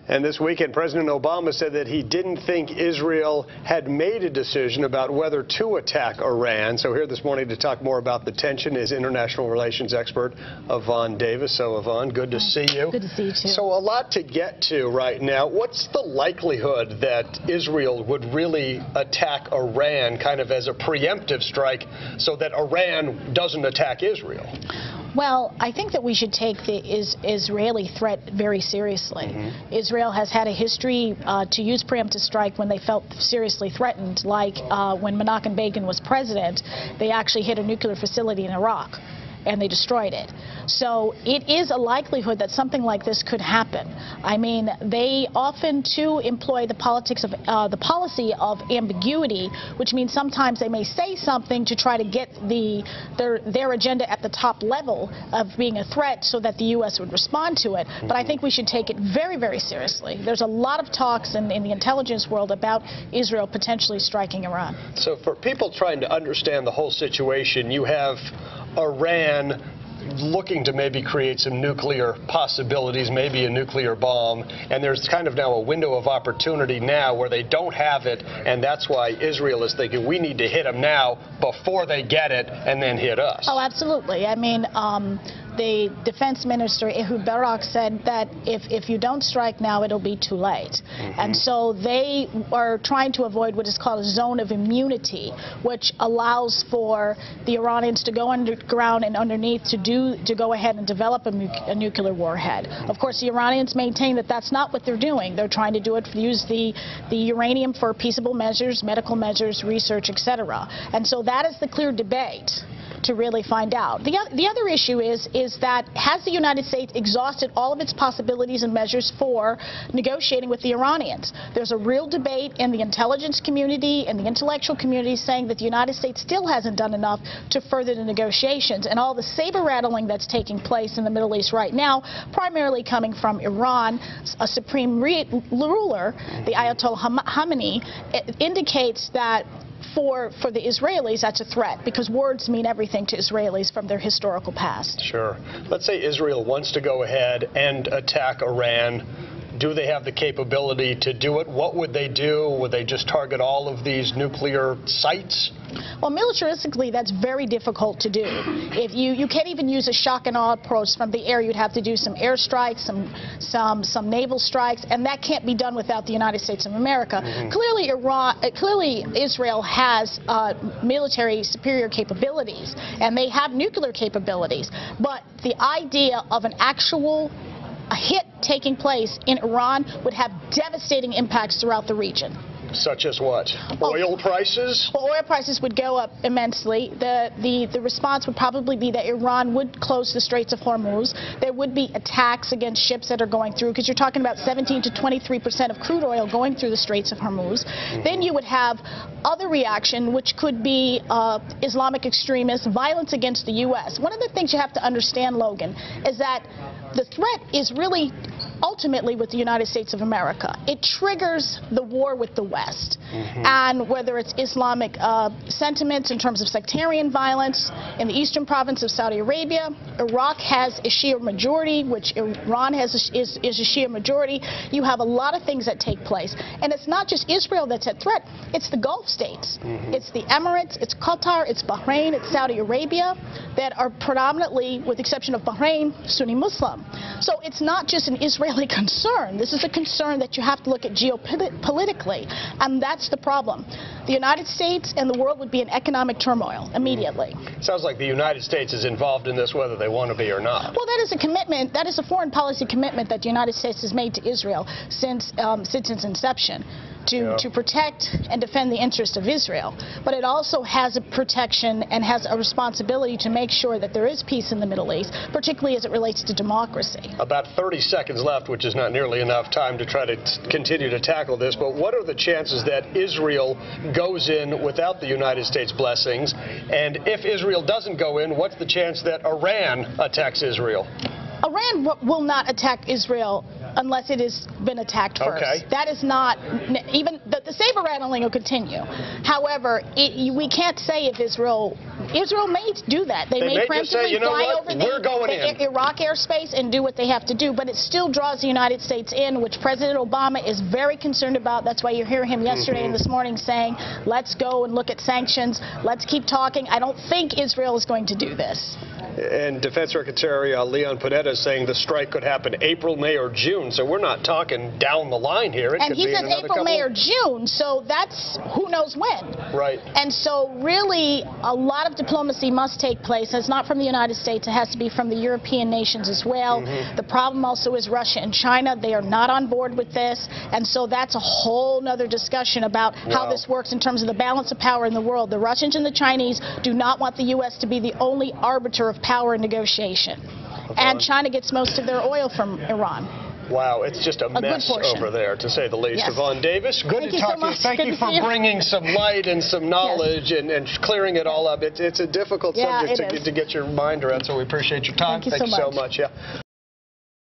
And this weekend, President Obama said that he didn't think Israel had made a decision about whether to attack Iran. So here this morning to talk more about the tension is international relations expert Yvonne Davis. So Yvonne, good to see you. Good to see you too. So a lot to get to right now. What's the likelihood that Israel would really attack Iran kind of as a preemptive strike so that Iran doesn't attack Israel? Well, I think that we should take the Israeli threat very seriously. Israel has had a history to use preemptive strike when they felt seriously threatened, like when Menachem Begin was president. They actually hit a nuclear facility in Iraq, and they destroyed it. So it is a likelihood that something like this could happen. I mean, they often too employ the policy of ambiguity, which means sometimes they may say something to try to get their agenda at the top level of being a threat so that the U.S. would respond to it. But I think we should take it very, very seriously. There's a lot of talks in the intelligence world about Israel potentially striking Iran. So for people trying to understand the whole situation, you have Iran looking to maybe create some nuclear possibilities, maybe a nuclear bomb, and there's kind of now a window of opportunity now where they don't have it, and that's why Israel is thinking we need to hit them now before they get it and then hit us. Oh, absolutely. I mean, the defense minister, Ehud Barak, said that if you don't strike now, it'll be too late. And so they are trying to avoid what is called a zone of immunity, which allows for the Iranians to go underground and underneath to go ahead and develop a nuclear warhead. Of course, the Iranians maintain that that's not what they're doing. They're trying to use the uranium for peaceable measures, medical measures, research, etc. And so that is the clear debate to really find out. The other issue is that has the United States exhausted all of its possibilities and measures for negotiating with the Iranians? There's a real debate in the intelligence community and the intellectual community saying that the United States still hasn't done enough to further the negotiations, and all the saber rattling that's taking place in the Middle East right now, primarily coming from Iran, a supreme ruler, the Ayatollah Khamenei, indicates that for the Israelis, that's a threat, because words mean everything to Israelis from their historical past. Sure. Let's say Israel wants to go ahead and attack Iran. Do they have the capability to do it? What would they do? Would they just target all of these nuclear sites? Well, militaristically, that's very difficult to do. If you can't even use a shock and awe approach from the air. You'd have to do some air strikes, some naval strikes, and that can't be done without the United States of America. Clearly, Israel has military superior capabilities, and they have nuclear capabilities. But the idea of an actual hit taking place in Iran would have devastating impacts throughout the region. Such as what? Oil prices? Well, oil prices would go up immensely. The response would probably be that Iran would close the Straits of Hormuz. There would be attacks against ships that are going through, because you're talking about 17 to 23% of crude oil going through the Straits of Hormuz. Then you would have other reaction, which could be Islamic extremists, violence against the U.S. One of the things you have to understand, Logan, is that the threat is really ultimately with the United States of America. It triggers the war with the West. And whether it's Islamic sentiments in terms of sectarian violence in the eastern province of Saudi Arabia, Iraq has a Shia majority, which Iran is a Shia majority. You have a lot of things that take place. And it's not just Israel that's at threat. It's the Gulf states. It's the Emirates, it's Qatar, it's Bahrain, it's Saudi Arabia that are predominantly, with the exception of Bahrain, Sunni Muslim. So it's not just an Israeli concern. This is a concern that you have to look at geopolitically, and that's the problem. The United States and the world would be in economic turmoil immediately. Sounds like the United States is involved in this whether they want to be or not. Well, that is a commitment. That is a foreign policy commitment that the United States has made to Israel since its inception. To protect and defend the interest of Israel. But it also has a protection and has a responsibility to make sure that there is peace in the Middle East, particularly as it relates to democracy. About 30 seconds left, which is not nearly enough time to try to continue to tackle this, but what are the chances that Israel goes in without the United States blessings? And if Israel doesn't go in, what's the chance that Iran attacks Israel? Iran will not attack Israel unless it has been attacked first. Okay. That is not, even the saber rattling will continue. However, we can't say if Israel Israel may do that. They may just say, preemptively you know fly what, over we're going in. the Iraq airspace and do what they have to do, but it still draws the United States in, which President Obama is very concerned about. That's why you hear him yesterday and this morning saying, let's go and look at sanctions. Let's keep talking. I don't think Israel is going to do this. And Defense Secretary Leon Panetta is saying the strike could happen April, May, or June. So we're not talking down the line here. It And could he be says in another April, couple May, or June, so that's who knows when. Right. And so really a lot of diplomacy must take place. It's not from the United States. It has to be from the European nations as well. The problem also is Russia and China. They are not on board with this. And so that's a whole nother discussion about how this works in terms of the balance of power in the world. The Russians and the Chinese do not want the U.S. to be the only arbiter of power in negotiation. And China gets most of their oil from Iran. Wow, it's just a mess over there, to say the least. Yes. Yvonne Davis, good Thank to you talk so to you. much. Thank Good you to for see you. bringing some light and some knowledge and clearing it all up. It's a difficult subject to get your mind around, so we appreciate your time. Thank you so much. Yeah.